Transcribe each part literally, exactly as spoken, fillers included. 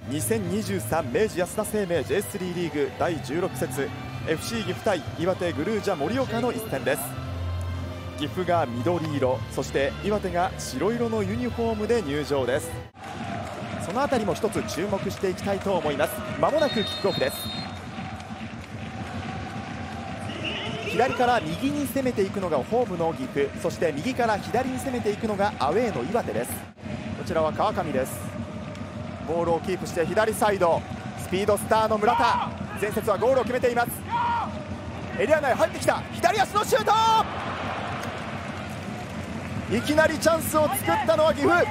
にせんにじゅうさん明治安田生命 ジェイスリー リーグだいじゅうろく節 エフシー 岐阜対岩手グルージャ盛岡の一戦です。岐阜が緑色、そして岩手が白色のユニフォームで入場です。そのあたりも一つ注目していきたいと思います。まもなくキックオフです。左から右に攻めていくのがホームの岐阜、そして右から左に攻めていくのがアウェーの岩手です。こちらは川上です。ボールをキープして左サイド、スピードスターの村田、前節はゴールを決めています。エリア内入ってきた、左足のシュート、いきなりチャンスを作ったのは岐阜。さ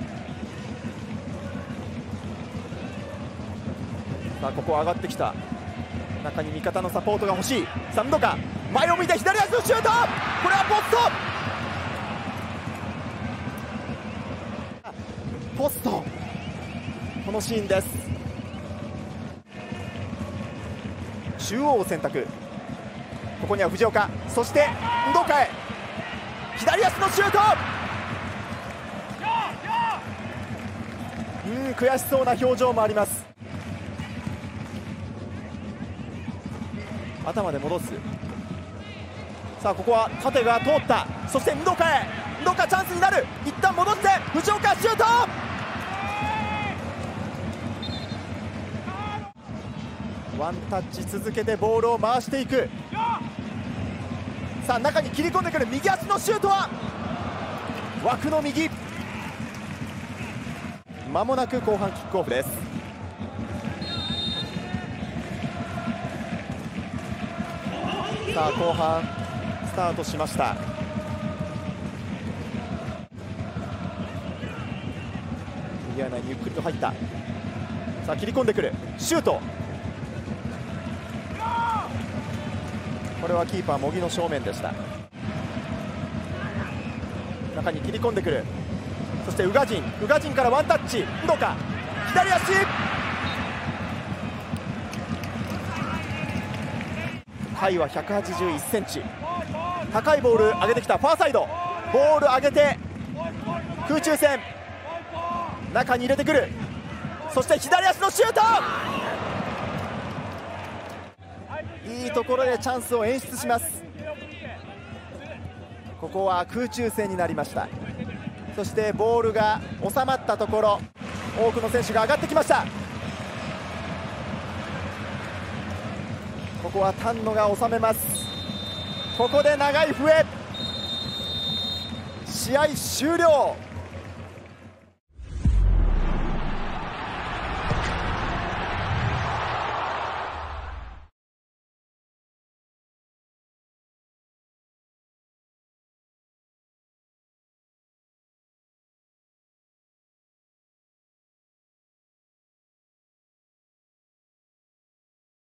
あここ上がってきた、中に味方のサポートが欲しい。さあムドカ、前を向いて左足のシュート、これはポスト、ポスト、このシーンです。中央を選択、ここには藤岡、そしてムドカへ左足のシュート、うん悔しそうな表情もあります。頭で戻す。さあここは縦が通った、そしてムドカへ、ムドカチャンスになる、一旦戻って藤岡シュート、ワンタッチ続けてボールを回していく。さあ中に切り込んでくる右足のシュートは枠の右。まもなく後半キックオフです。さあ後半スタートしました。エリア内にゆっくりと入った。さあ切り込んでくるシュート、これはキーパー茂木の正面でした。中に切り込んでくる、そして宇賀神、宇賀神からワンタッチ、ムドカ左足、甲斐はひゃくはちじゅういちセンチ、高いボール上げてきた、ファーサイドボール上げて空中戦、中に入れてくる、そして左足のシュート、いいところでチャンスを演出します。ここは空中戦になりました。そしてボールが収まったところ、多くの選手が上がってきました。ここは丹野が収めます。ここで長い笛、試合終了。